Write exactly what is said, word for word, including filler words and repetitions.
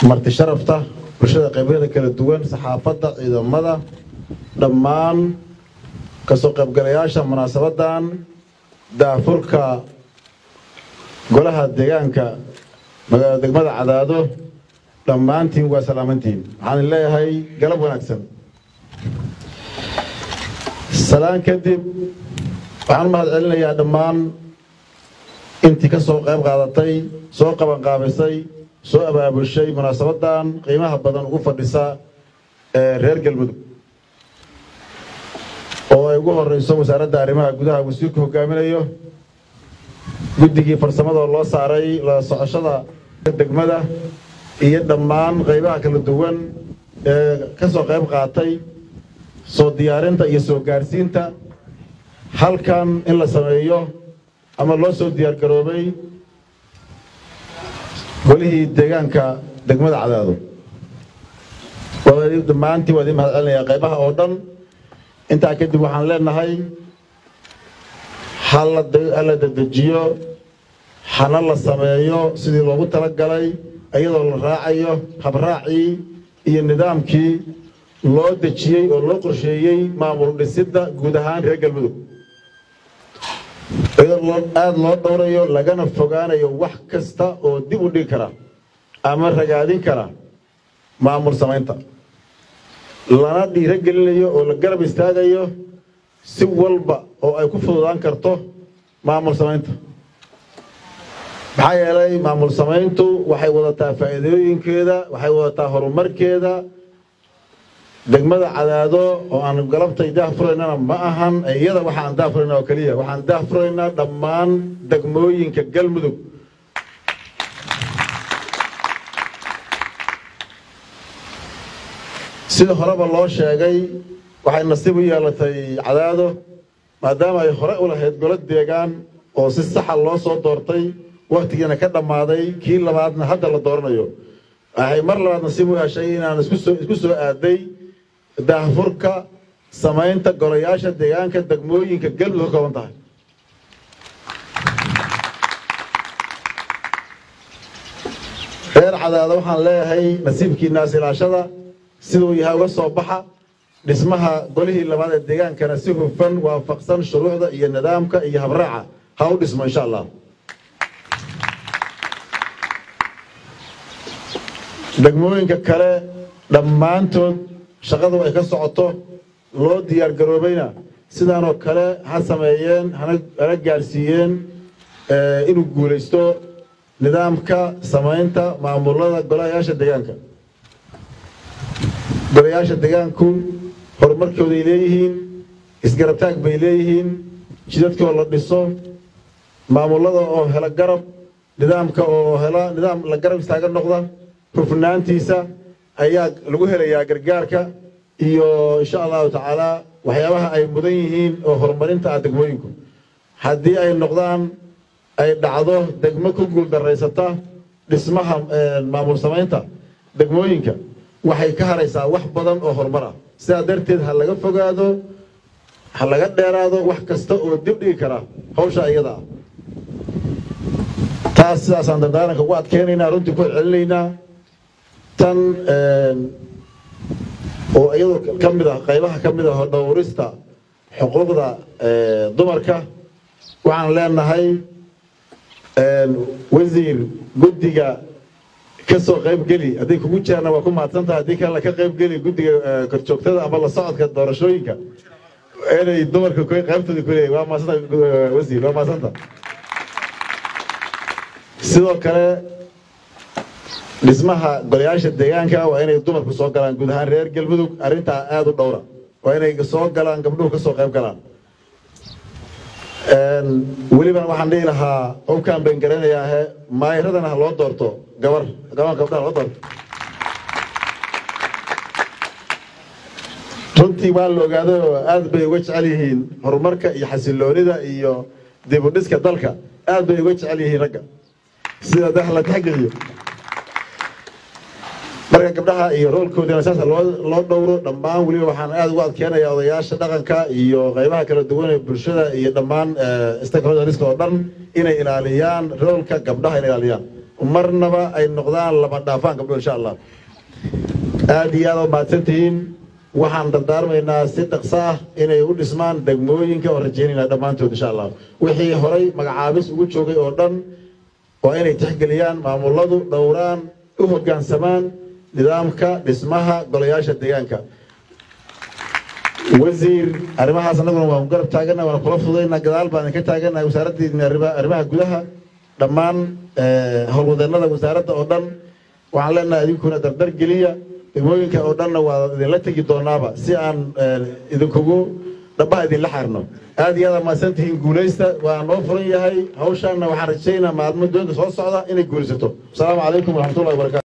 marti sharafta bulshada qaybaheeda kala duwan saxaafadda ciidamada dhammaan ka soo qaybgalayaasha munaasabadan daafurka golaha deegaanka magaalada degmada Cadaado dhammaantiin waa salaamantiin waxaan leeyahay galab wanaagsan salaan kadib waxaan mahad celinayaa dhammaan intii ka soo qayb qaadatay soo qaban qaabisay soo abaabushay munaasabadan qiimaha badan ugu fadhisa ee reer Galmudug oo ay ugu horeyso wasaaradda arrimaha gudaha wasiirku hogaaminayo guddigii farsamada loo saaray la socoshada degmada iyo dhammaan qaybaha kala duwan ee ka soo qayb qaatay soo diyaarinta iyo soo gaarsiinta halkan in la sameeyo ama loo soo diyaar garoobay golihii deegaanka degmada Cadaado waa dhammaantii waa mahad celinayaa qaybaha oo dhan inta kadib waxaan leenahay hal dejiyo hana la sameeyo sidii loogu talagalay iyadoo la raacayo habraacii iyo nidaamkii loo dejiyay oo loo qorsheeyay maamul dhisidda guud ahaan reer Galmudug iyadoo aad loo dhowrayo lagana fogaanayo wax kasta oo dib u dhigi kara ama ragaadin kara maamul samaynta lana dhiirigelinayo oo la garab istaagayo si walba oo ay ku fududaan karto maamul samaynta maxaa yeelay maamul samayntu waxay wadataa faa'iidooyinkeeda waxay wadataa horumarkeeda degmada Cadaado oo aan galabtay daafuraynana ma ahan iyada waxaan daafuraynaa oo kaliya waxaan daafuraynaa dhammaan degmooyinka Galmudug sida horeba loo sheegay waxay nasiib u yeelatay Cadaado maadaama ay hore u lahayd golo deegaan oo si sax ah loo soo doortay waqtigiina ka dhamaaday kii labaadna hadda la dooranayo waxay mar labaad nasiib u heshay inaan isku soo isku soo aaday daafurka samaynta golayaasha deegaanka degmooyinka Galmudug ka kooban tahay reer Cadaado waxaan leeyahay nasiibkiina ilaashada sidoo yahay uga soo baxa dhismaha golihii labaad ee deegaankana si hufan waafaqsan shuruucda iyo nidaamka iyo habraaca ha u dhismo insha Allah degmooyinka kale dhammaantood shaqadu ay ka socoto loo diyaar garoobayna sidaan oo kale ha sameeyeen hana gaarsiiyeen inuu guuleysto nidaamka samaynta maamulada golayaasha deegaanka golayaasha deegaanku horumarkooda ay leeyihiin isgarabtaag bay leeyihiin jidadkoo la dhiso maamulada oo hela garab nidaamka oo hela nidaam la garab istaaga noqda hufnaantiisa ayaa lagu helayaa gargaarka iyo insha Allah taala waxyaabaha ay mudan yihiin oo horumarinta degmooyinku haddii ay noqdaan ay dhacdo degmo ku guul dareysata dhismaha maamul samaynta degmooyinka waxay ka haraysaa wax badan oo horumar ah sidaa darteed ha laga fogaado ha laga dheeraado wax kasta oo dib dhigi kara hawsha iyada ah taas sidaas aan dardaaranka ugu adkeenaynaa runtii ku celinaynaa tan oo iyadoo ka mid ah qaybaha ka mid ah dhowrista xuquuqda dumarka waxaan leenahay wasiir guddiga ka soo qayb gali haddii kugu jirana waa ku mahadsantahay haddii kale ka qayb gali guddiga korjoogtada ama la socodka doorashooyinka inay dumarka qaybtooda ku leeyahay waa mahadsantahay wasiir waa mahadsantahay sidoo kale dhismaha golayaasha deegaanka waa inay dumarku soo galaan guud ahaan reer Galmudug arrinta aad u dhowra waa inay soo galaan gabdhuhu ka soo qayb galaan een waliba waxaan dhihi lahaa oo kaan been garanayaa maayiradana loo doorto gabar gabar gabdhaha loo doorto runtii waa la ogaaday aad bay uga jecel yihiin horumarka iyo xasiloonida iyo dib u dhiska dalka aad bay uga jecel yihiin ragga sida dakhla taxgeliyo marka gabdhaha iyo roolkoodana saas loo loo dhowro dhammaan waliba waxaan aad ugu adkeenayaa odayaasha dhaqanka iyo qaybaha kala duwan ee bulshada iyo dhammaan stakeholders oo dhan inay ilaaliyaan roolka gabdhaha inay ilaaliyaan marnaba ay noqdaan laba dhaafaan gabdho insha Allah aad iyo aad ma tantiin waxaan dardaarmaynaa si dhaqso ah inay u dhismaan degmooyinka oo rajeynayna dhamaantood insha Allah wixii horay magacaabis ugu joogay oo dhan waa inay tixgeliyaan maamuladu dhowraan u hoggaansamaan nidaamka dhismaha golayaasha deegaanka wasiir arrimahaas anaguna waan garab taaganahay waan kula fudaynaa gadaal baan ka taaganahay wasaaradda arrimaha gudaha dhammaan howlwadeennada wasaaradda oo dhan waxaan leenahay idinkuna dardar geliya degmooyinka oo dhanna waa idinla tegi doonaaba si aan idinkugu dhabaha idinla xaarno aad iyo aad maasantihiin guulaysta waa noo furan yahay hawshaana waxaan rajaynayaa maalmo doonta soo socda inay guulaysato asalaamu calaykum waraxmatullahi wabarakaatu